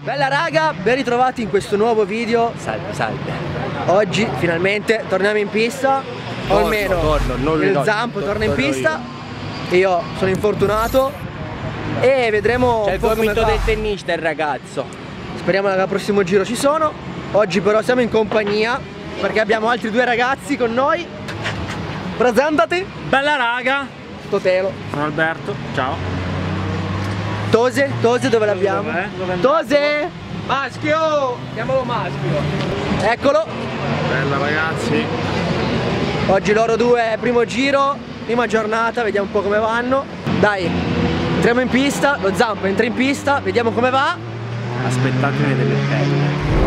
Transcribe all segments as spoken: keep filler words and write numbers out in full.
Bella raga, ben ritrovati in questo nuovo video. Salve, salve. Oggi finalmente torniamo in pista, o Torno, almeno torno, non il no, Zampo to- torna in torno pista. Io. io sono infortunato e vedremo C'è un il po' come gomito va. del tennista il ragazzo. Speriamo che al prossimo giro ci sono. Oggi però siamo in compagnia perché abbiamo altri due ragazzi con noi. Presentati. Bella raga, Totelo. sono Alberto, ciao. Tose, Tose dove l'abbiamo? Dov'è? Dov'è andato? Tose! Maschio! Chiamalo maschio. Eccolo. Bella ragazzi. Oggi loro due primo giro, prima giornata, vediamo un po' come vanno. Dai, entriamo in pista, lo Zampo entra in pista, vediamo come va. Aspettatene delle belle.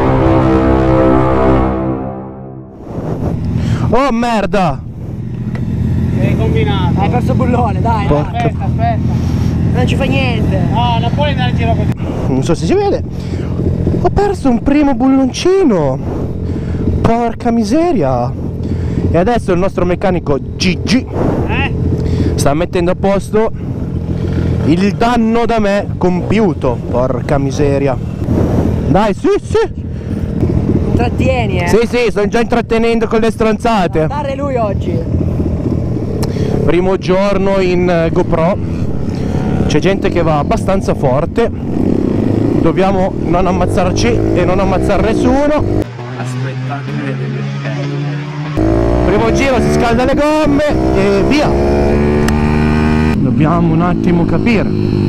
Oh merda! Che hai combinato? Hai perso bullone, dai. Porca. dai. Aspetta, aspetta. Non ci fa niente. No, non puoi andare in giro così. Non so se si vede. Ho perso un primo bulloncino. Porca miseria. E adesso il nostro meccanico Gigi Eh? sta mettendo a posto il danno da me compiuto. Porca miseria. Dai, sì, sì. Intrattieni, eh. Sì, sì, sto già intrattenendo con le stronzate. Dare lui oggi. Primo giorno in eh, GoPro. C'è gente che va abbastanza forte. Dobbiamo non ammazzarci e non ammazzare nessuno. Aspettatene delle belle. Primo giro si scalda le gomme e via. Dobbiamo un attimo capire.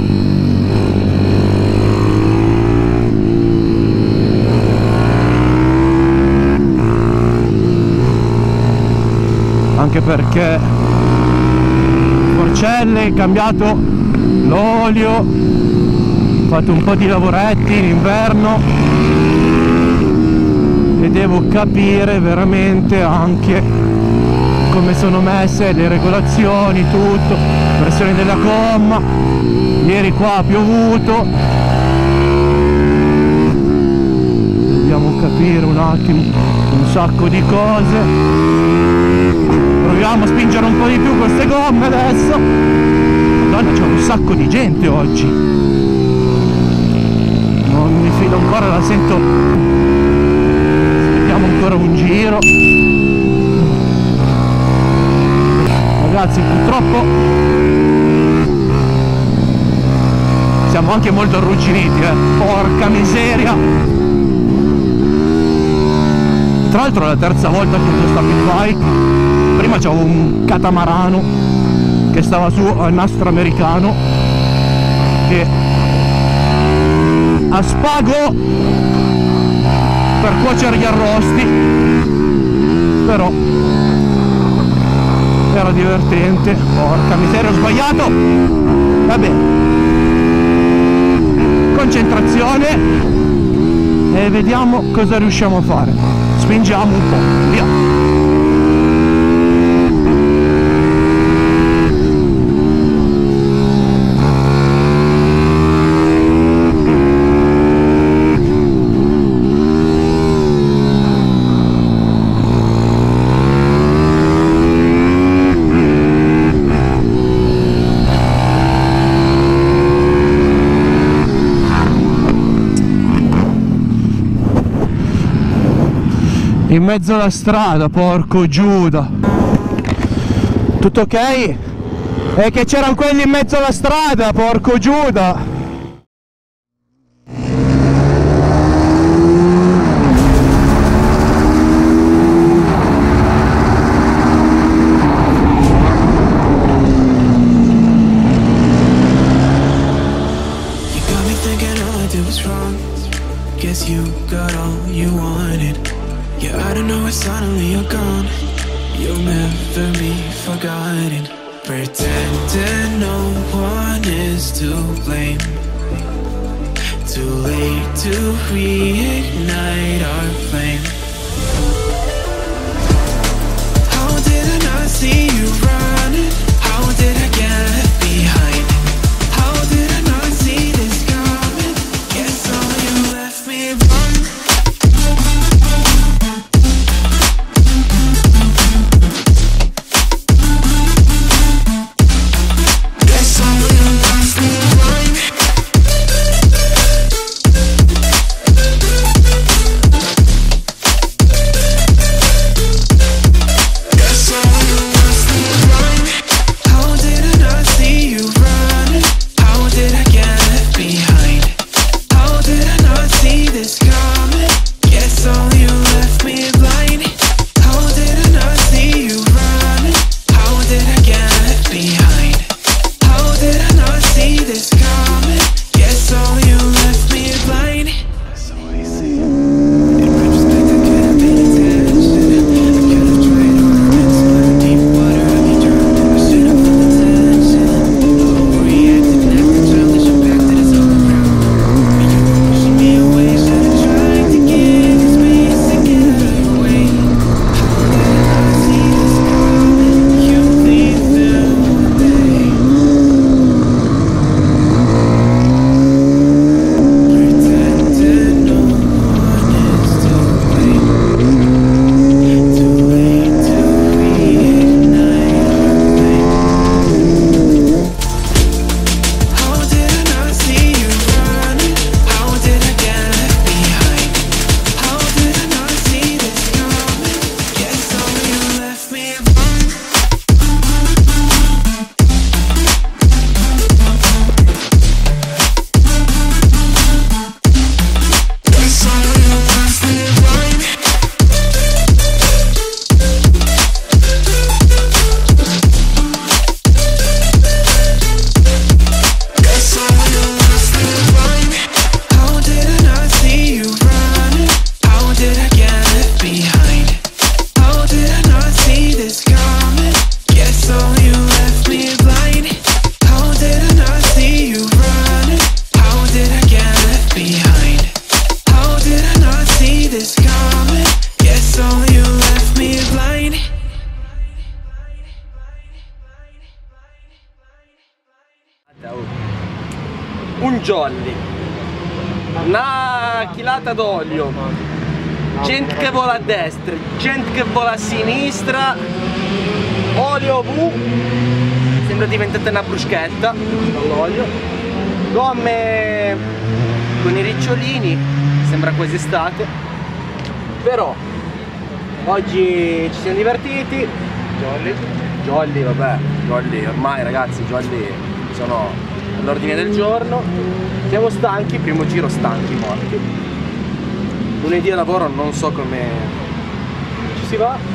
Anche perché Porcelle, cambiato l'olio, ho fatto un po' di lavoretti in inverno e devo capire veramente anche come sono messe le regolazioni, tutto, pressione della gomma. Ieri qua ha piovuto, dobbiamo capire un attimo un sacco di cose. Proviamo a spingere un po' di più queste gomme adesso. Madonna, c'è un sacco di gente oggi. Non mi fido ancora, la sento. Aspettiamo ancora un giro. Ragazzi, purtroppo siamo anche molto arrugginiti, eh. Porca miseria. Tra l'altro è la terza volta che uso sta pit bike. Prima c'avevo un catamarano che stava su al nastro americano che a spago per cuocere gli arrosti, però era divertente. Porca miseria, ho sbagliato. Vabbè, concentrazione e vediamo cosa riusciamo a fare. Spingiamo un po', via. In mezzo alla strada, porco Giuda. Tutto ok? E che c'erano quelli in mezzo alla strada, porco Giuda. You got me thinking all I did was wrong. Guess you got all you wanted. Yeah, I don't know why suddenly you're gone. You'll never be forgotten. Pretending no one is to blame. Too late to reignite our flame. How did I not see you running? How did I get left behind? How did I not see this coming? Guess all you left me wrong. Guess all you left me blind. jolly, una chilata d'olio, gente che vola a destra, gente che vola a sinistra, olio V, sembra diventata una bruschetta l'olio, gomme con i ricciolini, sembra quasi estate, però oggi ci siamo divertiti. Jolly, jolly vabbè, jolly ormai ragazzi, jolly sono all'ordine del giorno. Siamo stanchi, primo giro stanchi, morti. Lunedì a lavoro non so come ci si va.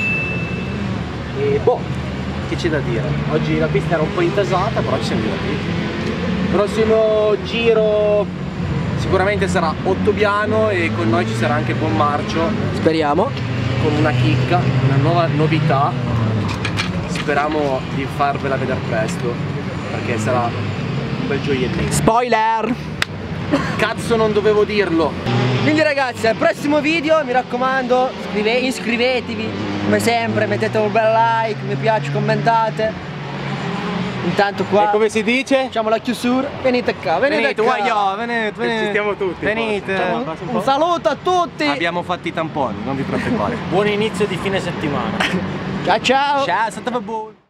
E boh, che c'è da dire? Oggi la pista era un po' intasata, però ci siamo divertiti. Prossimo giro sicuramente sarà Ottobiano e con noi ci sarà anche Buon Marcio. Speriamo. Con una chicca, una nuova novità. Speriamo di farvela vedere presto, perché sarà un bel gioiellino. Spoiler! Cazzo, non dovevo dirlo. Quindi ragazzi, al prossimo video mi raccomando iscrive iscrivetevi come sempre, mettete un bel like, mi piace, commentate. Intanto qua, E come si dice? facciamo la chiusura. Venite qua, venite, Venite, qua. guagliò, venite, Ci venite. stiamo tutti. Venite. Facciamo- facciamo un Un po'. saluto a tutti. Abbiamo fatto i tamponi, non vi preoccupate. Buon inizio di fine settimana. Ciao ciao. Ciao, è stato buono.